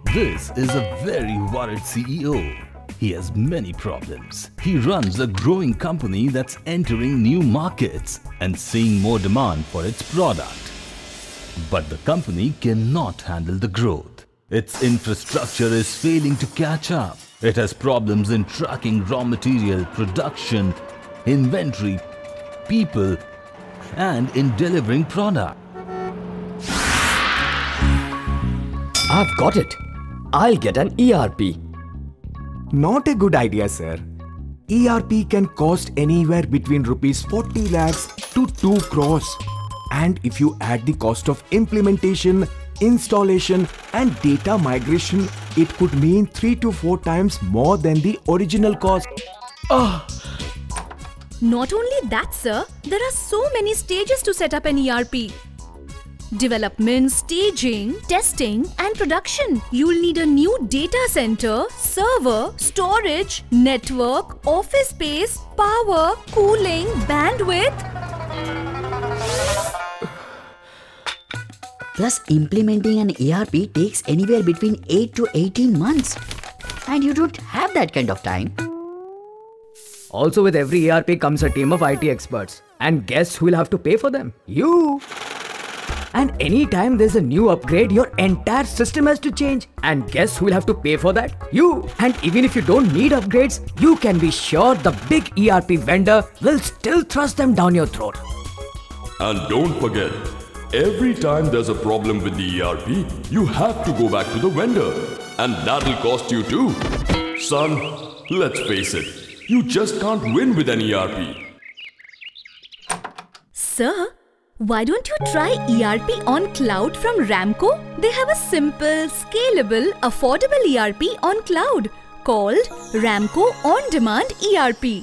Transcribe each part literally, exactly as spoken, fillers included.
This is a very worried C E O. He has many problems. He runs a growing company that's entering new markets and seeing more demand for its product. But the company cannot handle the growth. Its infrastructure is failing to catch up. It has problems in tracking raw material, production, inventory, people, and in delivering product. I've got it. I'll get an E R P. Not a good idea, sir. E R P can cost anywhere between rupees forty lakhs to two crores. And if you add the cost of implementation, installation and data migration, it could mean three to four times more than the original cost. Oh. Not only that, sir, there are so many stages to set up an E R P. Development, staging, testing and production. You'll need a new data center, server, storage, network, office space, power, cooling, bandwidth. Plus, implementing an E R P takes anywhere between eight to eighteen months. And you don't have that kind of time. Also, with every E R P comes a team of I T experts. And guess who will have to pay for them? You! And anytime there's a new upgrade, your entire system has to change. And guess who will have to pay for that? You! And even if you don't need upgrades, you can be sure the big E R P vendor will still thrust them down your throat. And don't forget, every time there's a problem with the E R P, you have to go back to the vendor. And that'll cost you too. Son, let's face it, you just can't win with an E R P. Sir, why don't you try E R P on cloud from Ramco? They have a simple, scalable, affordable E R P on cloud called Ramco On Demand E R P.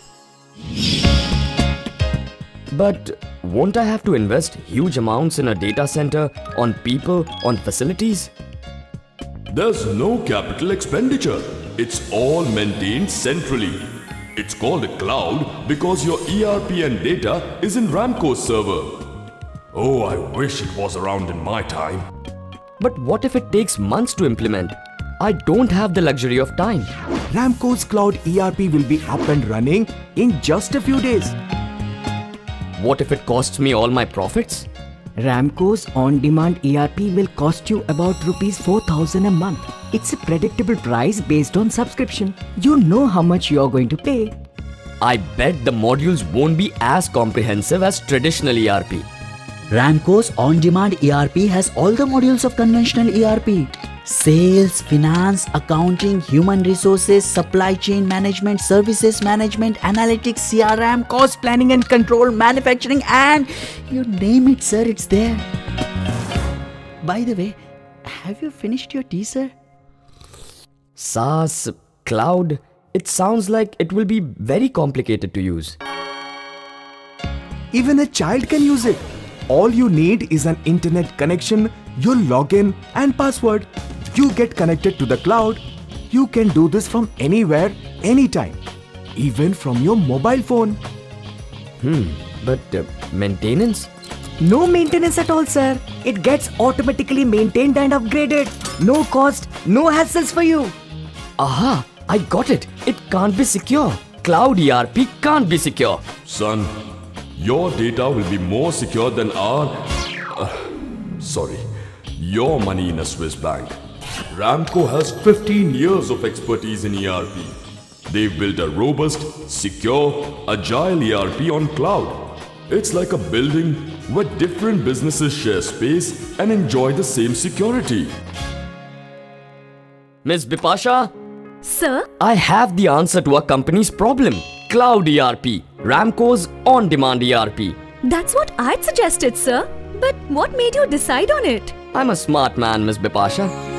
But won't I have to invest huge amounts in a data center, on people, on facilities? There's no capital expenditure. It's all maintained centrally. It's called a cloud because your E R P and data is in Ramco's server. Oh, I wish it was around in my time. But what if it takes months to implement? I don't have the luxury of time. Ramco's cloud E R P will be up and running in just a few days. What if it costs me all my profits? Ramco's on-demand E R P will cost you about rupees four thousand a month. It's a predictable price based on subscription. You know how much you're going to pay. I bet the modules won't be as comprehensive as traditional E R P. Ramco's on-demand E R P has all the modules of conventional E R P. Sales, finance, accounting, human resources, supply chain management, services management, analytics, C R M, cost planning and control, manufacturing, and you name it, sir, it's there. By the way, have you finished your tea, sir? SaaS, cloud, it sounds like it will be very complicated to use. Even a child can use it. All you need is an internet connection, your login and password. You get connected to the cloud. You can do this from anywhere, anytime. Even from your mobile phone. Hmm, but uh, maintenance? No maintenance at all, sir. It gets automatically maintained and upgraded. No cost, no hassles for you. Aha, I got it. It can't be secure. Cloud E R P can't be secure. Son, your data will be more secure than our... Uh, sorry, your money in a Swiss bank. Ramco has fifteen years of expertise in E R P. They've built a robust, secure, agile E R P on cloud. It's like a building where different businesses share space and enjoy the same security. Miss Bipasha? Sir? I have the answer to our company's problem. Cloud E R P. Ramco's on-demand E R P. That's what I'd suggested, sir. But what made you decide on it? I'm a smart man, Miss Bipasha.